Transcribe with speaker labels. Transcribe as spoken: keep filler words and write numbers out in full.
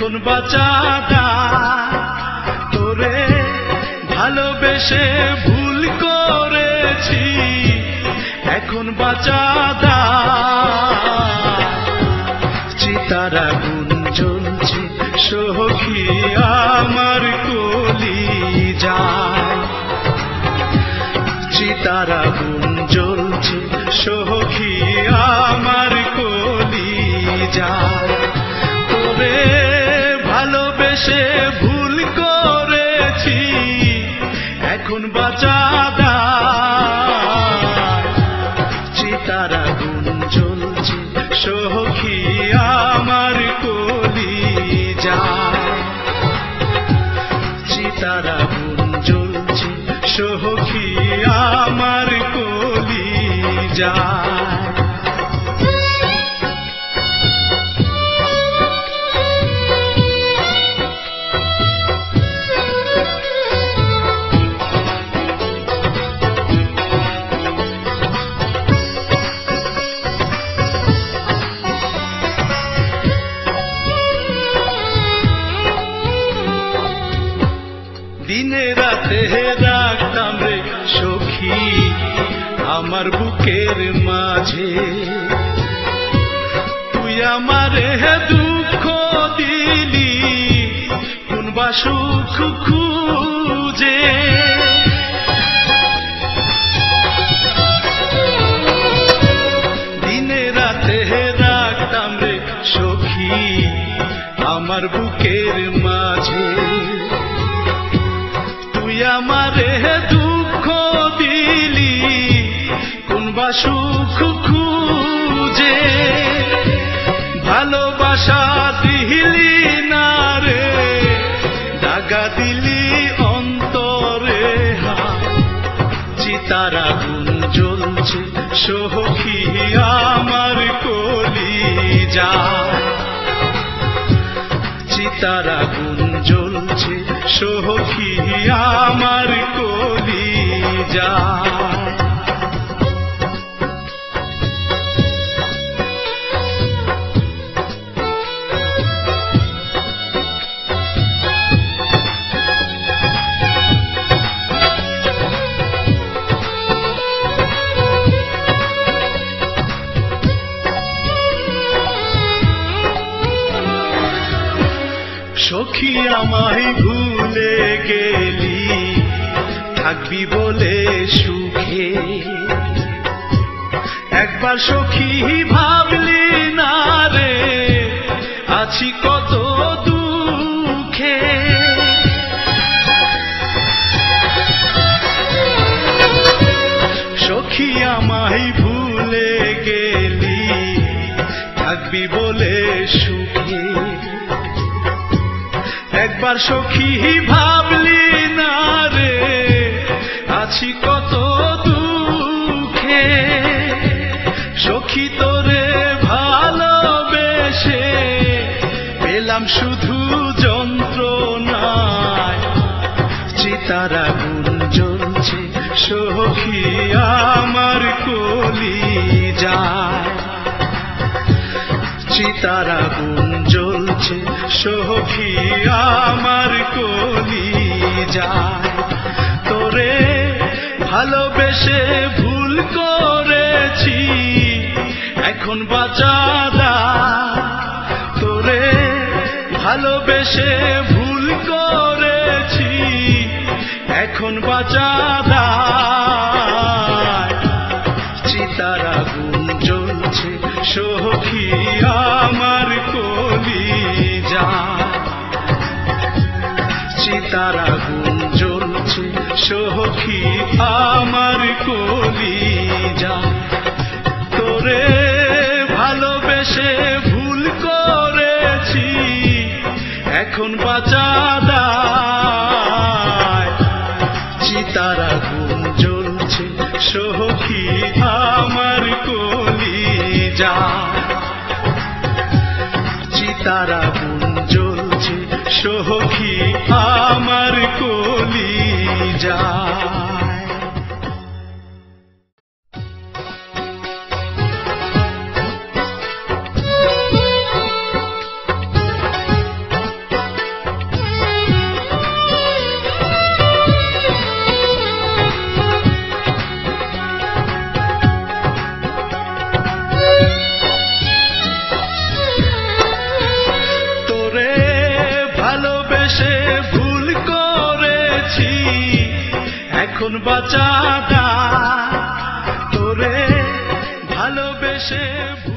Speaker 1: এখন বাঁচা তোরে ভালোবেসে ভুল করেছি, এখন বাঁচা চিতার আগুন জ্বলছে সখী আমার কলিজায়, চিতার আগুন জ্বলছে সখী আমার কলিজায়। তোরে ভালোবেসে ভুল করেছি, এখন বাঁচা চিতার আগুন জ্বলছে সখী আমার কলিজায়, চিতার আগুন জ্বলছে সখী আমার কলিজায়। দিনে রাতে রাখতাম রে সখী আমার বুকের মাঝে, তুই আমারে দুঃখ দিলি কোনবা সুখ খুঁজে। দিনে রাতে রাখতাম রে সখী আমার বুকের মাঝে, তুই আমারে দুঃখ দিলি কোনবা সুখ খুঁজে। ভালোবাসা দিলি না রে, দাগা দিলি অন্তরে, চিতার আগুন জ্বলছে সখী আমার কলিজায়, চিতার আগুন জ্বলছে সখী আমার কলিজায়। সখী আমায় ভুলে গেলি থাকবি বলে সুখে, একবার সখী ভাবলি না রে আছি কত দুঃখে। সখী আমায় ভুলে গেলি থাকবি বলে সুখে, একবার সখী ভাবলি না রে আছি কত দুঃখে। সখী তোরে ভালোবেসে পেলাম শুধু যন্ত্রণায়, চিতার আগুন জ্বলছে সখী আমার কলিজায়, চিতার আগুন জ্বলছে সখী আমার কলিজায়। তোরে ভালোবেসে ভুল করেছি, এখন বাঁচা তোরে ভালোবেসে ভুল করেছি, এখন বাঁচা চিতার আগুন জ্বলছে সখী আমার কলিজায়, চিতার আগুন জ্বলছে সখী আমার কলিজায়। তোরে ভালোবেসে ভুল করেছি, এখন বাঁচা চিতার আগুন জ্বলছে সখী আমার কলিজায়, চিতার আগুন জ্বলছে সখী আমার কলিজায়। এখন বাঁচা তোরে ভালোবেসে